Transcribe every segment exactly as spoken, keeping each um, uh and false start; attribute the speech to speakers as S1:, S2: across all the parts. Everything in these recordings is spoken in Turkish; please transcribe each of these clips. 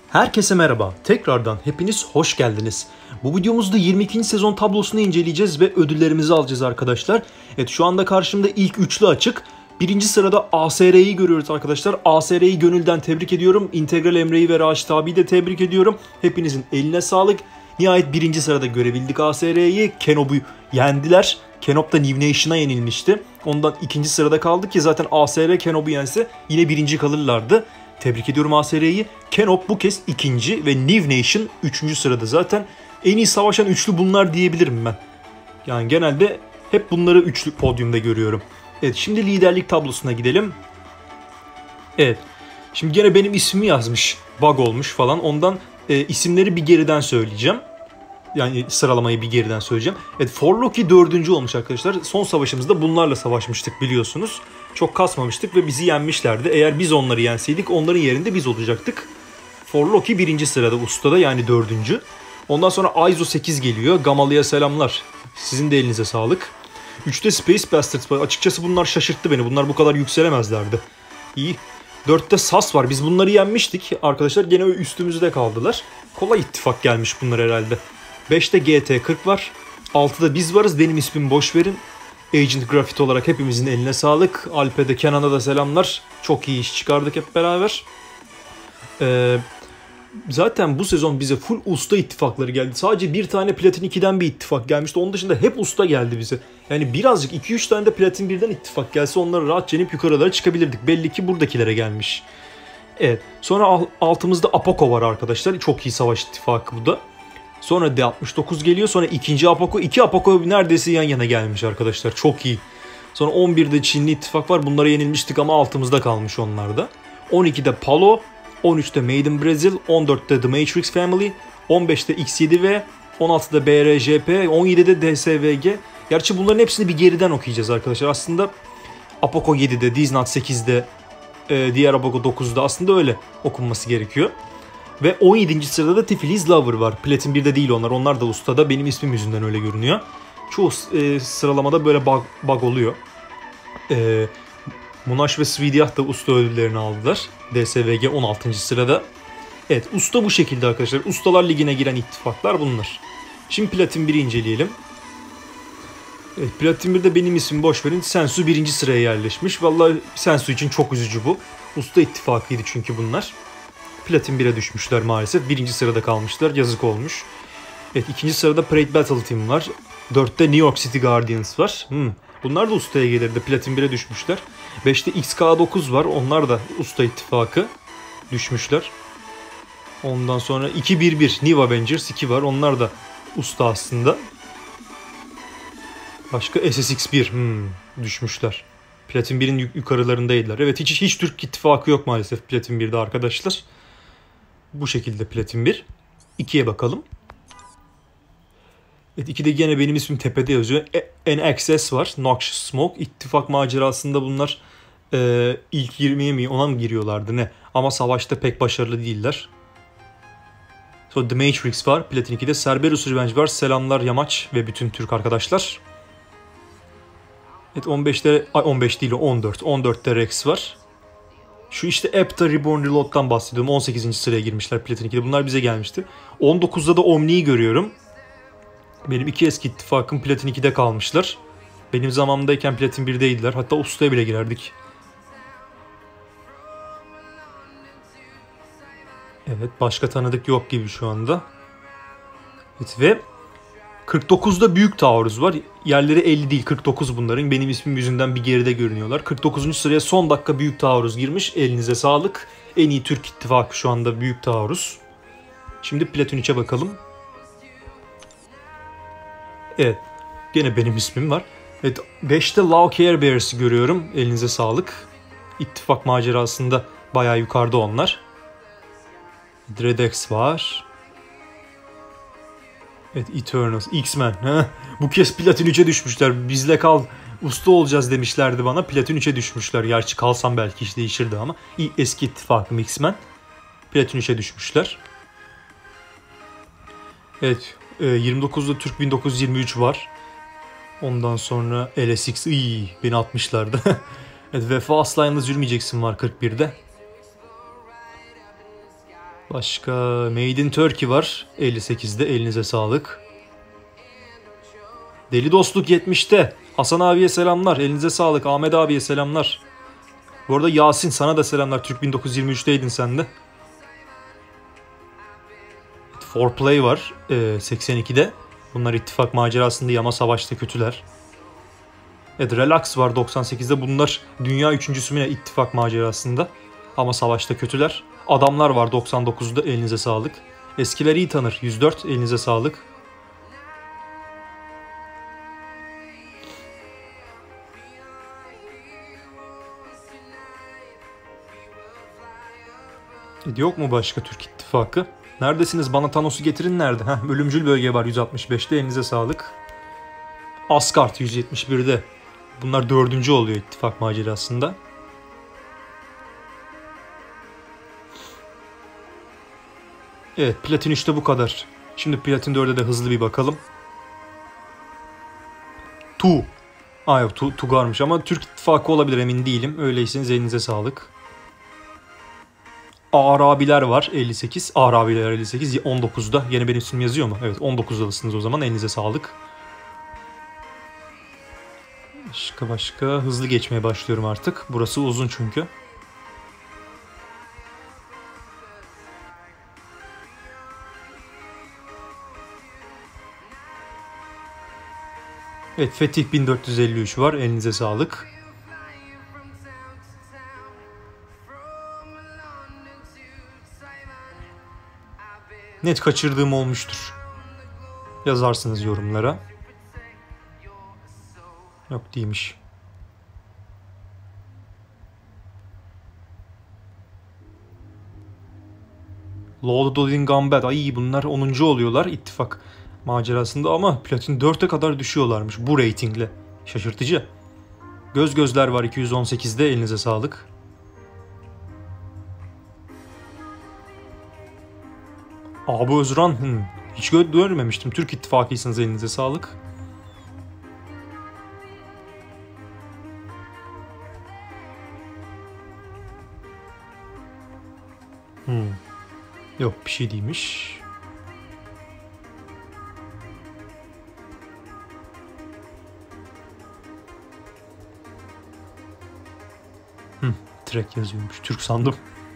S1: Herkese merhaba. Tekrardan hepiniz hoş geldiniz. Bu videomuzda yirmi ikinci sezon tablosunu inceleyeceğiz ve ödüllerimizi alacağız arkadaşlar. Evet, şu anda karşımda ilk üçlü açık. Birinci sırada A S R'yi görüyoruz arkadaşlar. A S R'yi gönülden tebrik ediyorum. İntegral Emre'yi ve Raşit abiyi de tebrik ediyorum. Hepinizin eline sağlık. Nihayet birinci sırada görebildik A S R'yi. Kenob'u yendiler. Kenob da New Nation'a yenilmişti. Ondan ikinci sırada kaldı ki zaten A S R Kenob'u yense yine birinci kalırlardı. Tebrik ediyorum A S R'yi. Kenob bu kez ikinci ve New Nation üçüncü sırada. Zaten en iyi savaşan üçlü bunlar diyebilirim ben. Yani genelde hep bunları üçlü podyumda görüyorum. Evet, şimdi liderlik tablosuna gidelim. Evet. Şimdi gene benim ismimi yazmış. Bug olmuş falan. Ondan e, isimleri bir geriden söyleyeceğim. Yani sıralamayı bir geriden söyleyeceğim. Evet, Forloki dördüncü olmuş arkadaşlar. Son savaşımızda bunlarla savaşmıştık biliyorsunuz. Çok kasmamıştık ve bizi yenmişlerdi. Eğer biz onları yenseydik onların yerinde biz olacaktık. Forloki birinci sırada ustada, yani dördüncü. Ondan sonra Aizo sekiz geliyor. Gamalı'ya selamlar. Sizin de elinize sağlık. üçte Space Bastards var. Açıkçası bunlar şaşırttı beni. Bunlar bu kadar yükselemezlerdi. İyi. dörtte Sas var. Biz bunları yenmiştik. Arkadaşlar gene üstümüzde kaldılar. Kolay ittifak gelmiş bunlar herhalde. beşte G T kırk var. altıda biz varız. Benim ismimi boş verin. Agent Graffiti olarak hepimizin eline sağlık. Alpe'de, Kenan'a da selamlar. Çok iyi iş çıkardık hep beraber. Ee, zaten bu sezon bize full usta ittifakları geldi. Sadece bir tane Platin ikiden bir ittifak gelmişti. Onun dışında hep usta geldi bize. Yani birazcık iki üç tane de Platin birden ittifak gelse onları rahat yenip yukarılara çıkabilirdik. Belli ki buradakilere gelmiş. Evet. Sonra altımızda Apoco var arkadaşlar. Çok iyi savaş ittifakı bu da. Sonra D altmış dokuz geliyor. Sonra ikinci Apoco. İki Apoco neredeyse yan yana gelmiş arkadaşlar. Çok iyi. Sonra on birde Çinli ittifak var. Bunlara yenilmiştik ama altımızda kalmış onlar da. on ikide Palo. on üçte Made in Brazil. on dörtte The Matrix Family. on beşte X yedi V. on altıda B R J P. on yedide D S V G. Gerçi bunların hepsini bir geriden okuyacağız arkadaşlar. Aslında Apoco yedide, Diznat sekizde, diğer Apoco dokuzda aslında öyle okunması gerekiyor. Ve on yedinci sırada da Tiflis Lover var. Platin birde değil onlar. Onlar da ustada. Benim ismim yüzünden öyle görünüyor. Çoğu e, sıralamada böyle bug, bug oluyor. E, Munaş ve Svidiyah da usta ödüllerini aldılar. D S V G on altıncı sırada. Evet, usta bu şekilde arkadaşlar. Ustalar Ligi'ne giren ittifaklar bunlar. Şimdi Platin bir'i inceleyelim. Evet, Platin birde benim ismimi boş verin. Sensu birinci sıraya yerleşmiş. Vallahi Sensu için çok üzücü bu. Usta ittifakıydı çünkü bunlar. Platin bir'e düşmüşler maalesef. Birinci sırada kalmışlar. Yazık olmuş. Evet, ikinci sırada Parade Battle Team var. dörtte New York City Guardians var. Hmm. Bunlar da ustaya gelirdi. Platin bir'e düşmüşler. beşte X K dokuz var. Onlar da usta ittifakı. Düşmüşler. Ondan sonra iki bir bir New Avengers iki var. Onlar da usta aslında. Başka S S X bir. Hmm. Düşmüşler. Platin bir'in yukarılarındaydılar. Evet, hiç, hiç Türk ittifakı yok maalesef Platin bir'de arkadaşlar. Bu şekilde Platin bir. ikiye bakalım. Evet, ikide gene benim ismim tepede yazıyor. N Access var. Noxious Smoke. İttifak macerasında bunlar e, ilk yirmiye mi ona mı giriyorlardı ne? Ama savaşta pek başarılı değiller. Sonra The Matrix var. Platin ikide Cerberus Revenge var. Selamlar Yamaç ve bütün Türk arkadaşlar. Evet, on beşte on beş değil, on dört. on dörtte Rex var. Şu işte Apta Reborn Reload'dan bahsediyorum. on sekizinci sıraya girmişler Platin ikide. Bunlar bize gelmişti. on dokuzda da Omni'yi görüyorum. Benim iki eski ittifakım Platin ikide kalmışlar. Benim zamanımdayken Platin bir'deydiler. Hatta ustaya bile girerdik. Evet, başka tanıdık yok gibi şu anda. Evet, ve kırk dokuzda Büyük Taarruz var. Yerleri elli değil, kırk dokuz bunların. Benim ismim yüzünden bir geride görünüyorlar. kırk dokuzuncu sıraya son dakika Büyük Taarruz girmiş. Elinize sağlık. En iyi Türk ittifakı şu anda Büyük Taarruz. Şimdi Platin üçe bakalım. Evet. Gene benim ismim var. Evet, beşte Law Care Bears'ı görüyorum. Elinize sağlık. İttifak macerasında bayağı yukarıda onlar. Dreadex var. Evet, Eternals, X-Men. Bu kez Platin üçe düşmüşler. Bizle kal, usta olacağız demişlerdi bana. Platin üçe düşmüşler. Gerçi kalsam belki iş değişirdi ama. Eski ittifakım X-Men. Platin üçe düşmüşler. Evet, yirmi dokuzda Türk bin dokuz yüz yirmi üç var. Ondan sonra L S X, iyi, beni atmışlardı. Evet, Vefa asla yalnız yürümeyeceksin var kırk birde. Başka Made in Turkey var. elli sekizde, elinize sağlık. Deli Dostluk yetmişte. Hasan abiye selamlar. Elinize sağlık. Ahmet abiye selamlar. Bu arada Yasin sana da selamlar. Türk bin dokuz yüz yirmi üçteydin sen de. For Play var ee, seksen ikide. Bunlar ittifak macerasında ama savaşta kötüler. Evet, Relax var doksan sekizde. Bunlar dünya üçüncüsü mü ne ittifak macerasında ama savaşta kötüler. Adamlar var doksan dokuzda, elinize sağlık. Eskiler iyi tanır yüz dört, elinize sağlık. E, yok mu başka Türk ittifakı? Neredesiniz? Bana Thanos'u getirin nerede? Heh, ölümcül bölge var yüz altmış beşte, elinize sağlık. Asgard yüz yetmiş birde. Bunlar dördüncü oluyor ittifak macerasında. Evet, Platin üçte bu kadar. Şimdi Platin dörde de hızlı bir bakalım. Tu. Aa yok, Tu, Tugar'mış ama Türk ittifakı olabilir, emin değilim. Öyleyseniz elinize sağlık. Arabiler var elli sekiz. Arabiler elli sekiz, on dokuzda. Yine benim ismim yazıyor mu? Evet, on dokuzdasınız o zaman, elinize sağlık. Başka başka hızlı geçmeye başlıyorum artık. Burası uzun çünkü. Evet, Fetih bin dört yüz elli üç var. Elinize sağlık. Net kaçırdığım olmuştur. Yazarsınız yorumlara. Yok, değilmiş. Lord Odin Gambit. Ay, bunlar onuncu oluyorlar ittifak macerasında ama Platin dörte kadar düşüyorlarmış bu reytingle. Şaşırtıcı. Göz gözler var iki yüz on sekizde, elinize sağlık. Abi Özran, hmm. hiç görmemiştim. Türk ittifakıysanız elinize sağlık. Hmm. Yok, bir şey değilmiş. Hmm. Trek yazıyormuş. Türk sandım.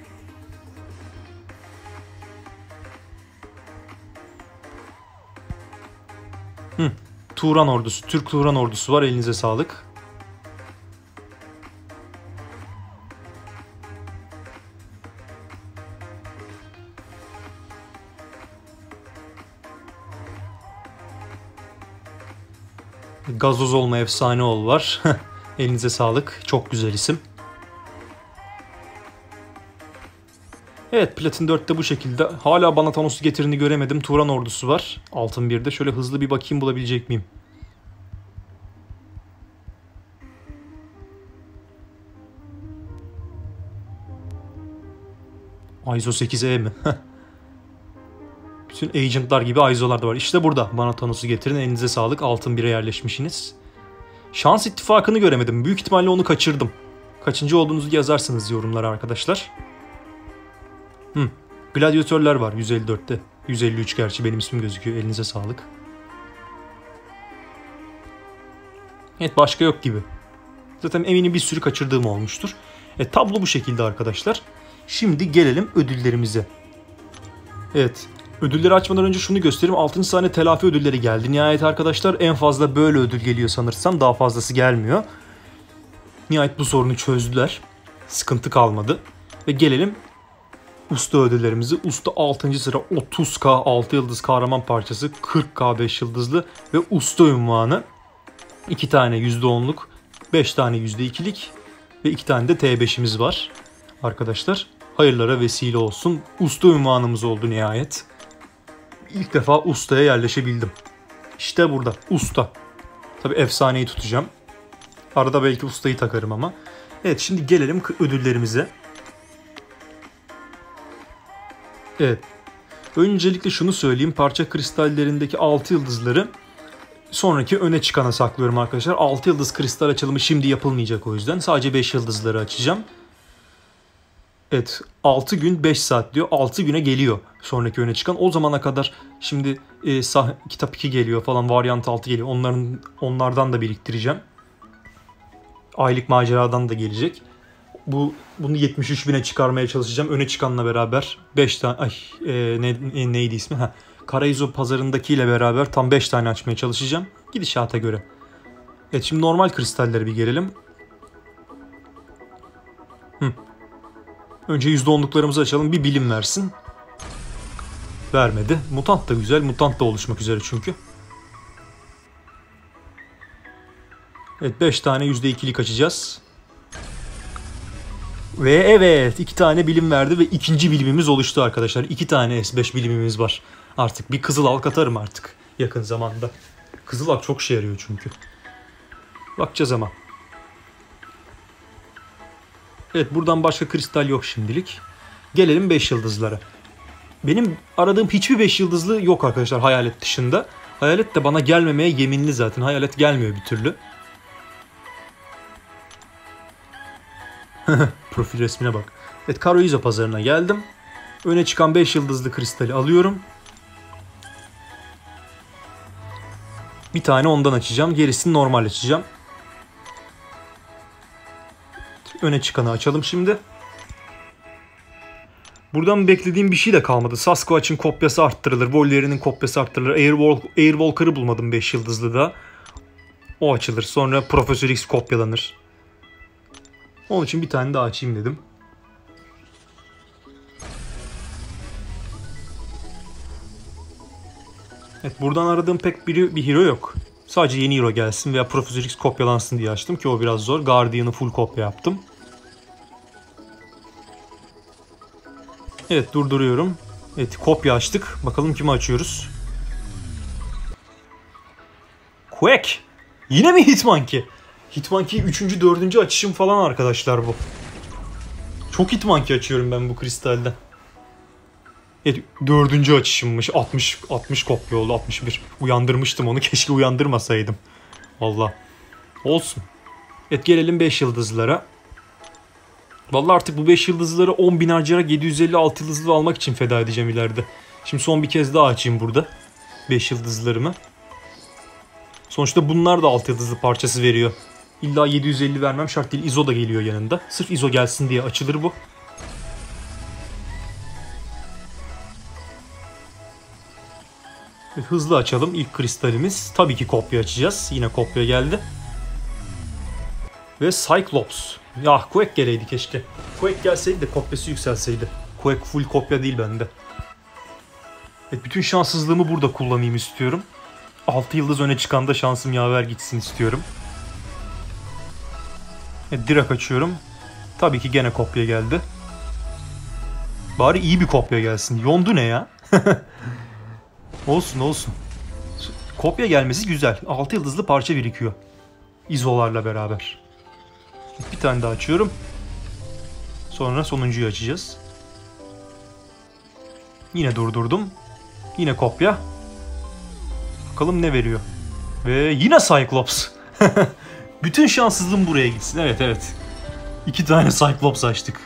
S1: Hmm. Turan ordusu. Türk Turan ordusu var. Elinize sağlık. Gazoz olma efsane ol var. Elinize sağlık. Çok güzel isim. Evet, Platin dörtte bu şekilde. Hala bana Thanos'u getirini göremedim. Turan ordusu var. Altın birde. Şöyle hızlı bir bakayım, bulabilecek miyim? Aizo sekiz E mi? Bütün agentlar gibi Aizo'lar da var. İşte burada. Bana Thanos'u getirin. Elinize sağlık. Altın bire yerleşmişsiniz. Şans ittifakını göremedim. Büyük ihtimalle onu kaçırdım. Kaçıncı olduğunuzu yazarsınız yorumlara arkadaşlar. Hmm. Gladyatörler var yüz elli dörtte. yüz elli üç gerçi, benim ismim gözüküyor. Elinize sağlık. Evet, başka yok gibi. Zaten eminim bir sürü kaçırdığım olmuştur. E, tablo bu şekilde arkadaşlar. Şimdi gelelim ödüllerimize. Evet. Ödülleri açmadan önce şunu göstereyim. altıncı sahne telafi ödülleri geldi. Nihayet arkadaşlar, en fazla böyle ödül geliyor sanırsam. Daha fazlası gelmiyor. Nihayet bu sorunu çözdüler. Sıkıntı kalmadı. Ve gelelim usta ödüllerimizi. Usta altıncı sıra otuz K altı yıldız kahraman parçası, kırk K beş yıldızlı ve usta unvanı. iki tane yüzde onluk, beş tane yüzde ikilik ve iki tane de T beşimiz var. Arkadaşlar, hayırlara vesile olsun. Usta unvanımız oldu nihayet. İlk defa ustaya yerleşebildim. İşte burada usta. Tabii efsaneyi tutacağım. Arada belki ustayı takarım ama. Evet, şimdi gelelim ödüllerimize. Evet. Öncelikle şunu söyleyeyim. Parça kristallerindeki altı yıldızları sonraki öne çıkana saklıyorum arkadaşlar. altı yıldız kristal açılımı şimdi yapılmayacak o yüzden. Sadece beş yıldızları açacağım. Evet, altı gün beş saat diyor. altı güne geliyor sonraki öne çıkan. O zamana kadar şimdi e, sah kitap iki geliyor falan, varyant altı geliyor. Onların onlardan da biriktireceğim. Aylık maceradan da gelecek. Bu bunu yetmiş üç bine çıkarmaya çalışacağım. Öne çıkanla beraber beş tane ay e, ne, ne, neydi ismi? Ha. Karaizo pazarındakiyle beraber tam beş tane açmaya çalışacağım. Gidişata göre. Evet, şimdi normal kristallere bir gelelim. Hı. Önce yüzde onluklarımızı açalım. Bir bilim versin. Vermedi. Mutant da güzel. Mutant da oluşmak üzere çünkü. Evet, beş tane yüzde ikilik açacağız. Ve evet, iki tane bilim verdi ve ikinci bilimimiz oluştu arkadaşlar. iki tane S beş bilimimiz var. Artık bir kızıl halk atarım artık yakın zamanda. Kızıl halk çok şey yarıyor çünkü. Bakacağız ama. Evet, buradan başka kristal yok şimdilik. Gelelim beş yıldızlara. Benim aradığım hiçbir beş yıldızlı yok arkadaşlar hayalet dışında. Hayalet de bana gelmemeye yeminli zaten. Hayalet gelmiyor bir türlü. Profil resmine bak. Evet, Karaizo pazarına geldim. Öne çıkan beş yıldızlı kristali alıyorum. Bir tane ondan açacağım. Gerisini normal açacağım. Öne çıkanı açalım şimdi. Buradan beklediğim bir şey de kalmadı. Sasquatch'ın kopyası arttırılır. Wolverine'in kopyası arttırılır. Airwalk, Airwalker'ı bulmadım beş yıldızlı da. O açılır. Sonra Professor X kopyalanır. Onun için bir tane daha açayım dedim. Evet, buradan aradığım pek bir, bir hero yok. Sadece yeni hero gelsin veya Professor X kopyalansın diye açtım ki o biraz zor. Guardian'ı full kopya yaptım. Evet, durduruyorum. Evet, kopya açtık. Bakalım kimi açıyoruz. Quack. Yine mi Hitmonkey? Hitmonkey üçüncü dördüncü açışım falan arkadaşlar bu. Çok Hitmonkey açıyorum ben bu kristalden. Evet, dördüncü açışımmış. altmış altmış kopya oldu, altmış bir. Uyandırmıştım onu. Keşke uyandırmasaydım. Vallahi. Olsun. Evet, gelelim beş yıldızlara. Vallahi artık bu beş yıldızları on bin harcayarak yedi yüz elli altı yıldızlı almak için feda edeceğim ileride. Şimdi son bir kez daha açayım burada beş yıldızlarımı. Sonuçta bunlar da altı yıldızlı parçası veriyor. İlla yedi yüz elli vermem şart değil. İzo da geliyor yanında. Sırf İzo gelsin diye açılır bu. Hızlı açalım ilk kristalimiz. Tabii ki kopya açacağız. Yine kopya geldi. Ve Cyclops. Ya Quack geleydi keşke. Quack gelseydi de kopyası yükselseydi. Quack full kopya değil bende. Evet, bütün şanssızlığımı burada kullanayım istiyorum. altı yıldız öne çıkan da şansım yaver gitsin istiyorum. Evet, direkt açıyorum. Tabii ki gene kopya geldi. Bari iyi bir kopya gelsin. Yondu ne ya? Olsun olsun. Kopya gelmesi güzel. altı yıldızlı parça birikiyor. İzolarla beraber. Bir tane daha açıyorum. Sonra sonuncuyu açacağız. Yine durdurdum. Yine kopya. Bakalım ne veriyor. Ve yine Cyclops. Bütün şanssızlığım buraya gitsin. Evet evet. İki tane Cyclops açtık.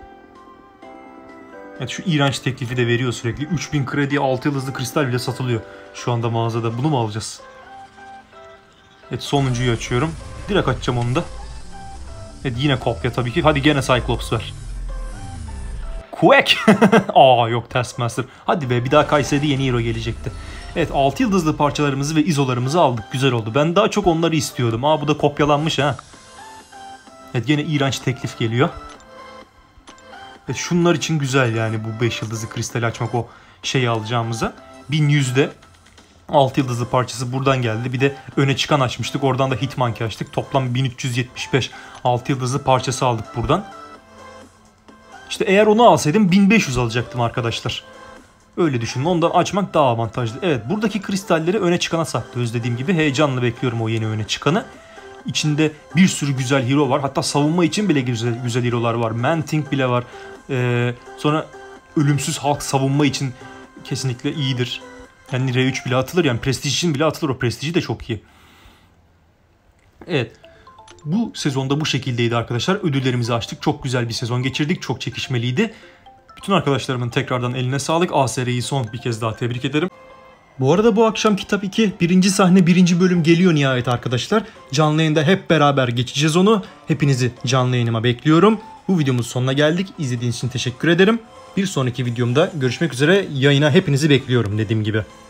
S1: Evet, şu iğrenç teklifi de veriyor sürekli. üç bin krediye altı yıldızlı kristal bile satılıyor şu anda mağazada. Bunu mu alacağız? Evet, sonuncuyu açıyorum. Direkt açacağım onu da. Evet, yine kopya tabii ki. Hadi gene Cyclops ver. Quack. Aa yok, Taskmaster. Hadi be, bir daha Kayseri'de yeni hero gelecekti. Evet, altı yıldızlı parçalarımızı ve izolarımızı aldık. Güzel oldu. Ben daha çok onları istiyordum. Aa, bu da kopyalanmış ha. Evet, gene iğrenç teklif geliyor. Evet, şunlar için güzel yani bu beş yıldızlı kristali açmak, o şeyi alacağımıza. bin yüzde altı yıldızlı parçası buradan geldi. Bir de öne çıkan açmıştık. Oradan da Hitmonkey açtık. Toplam bin üç yüz yetmiş beş altı yıldızlı parçası aldık buradan. İşte eğer onu alsaydım bin beş yüz alacaktım arkadaşlar. Öyle düşünün. Ondan açmak daha avantajlı. Evet, buradaki kristalleri öne çıkana saklıyoruz dediğim gibi. Heyecanla bekliyorum o yeni öne çıkanı. İçinde bir sürü güzel hero var. Hatta savunma için bile güzel, güzel hero'lar var. Manting bile var. Ee, sonra ölümsüz halk savunma için kesinlikle iyidir. Yani R üç bile atılır. Yani prestij için bile atılır. O prestiji de çok iyi. Evet. Bu sezonda bu şekildeydi arkadaşlar. Ödüllerimizi açtık. Çok güzel bir sezon geçirdik. Çok çekişmeliydi. Bütün arkadaşlarımın tekrardan eline sağlık. A S R'yi son bir kez daha tebrik ederim. Bu arada bu akşam Kitap iki birinci sahne birinci bölüm geliyor nihayet arkadaşlar. Canlı yayında hep beraber geçeceğiz onu. Hepinizi canlı yayınıma bekliyorum. Bu videomuzun sonuna geldik. İzlediğiniz için teşekkür ederim. Bir sonraki videomda görüşmek üzere. Yayına hepinizi bekliyorum dediğim gibi.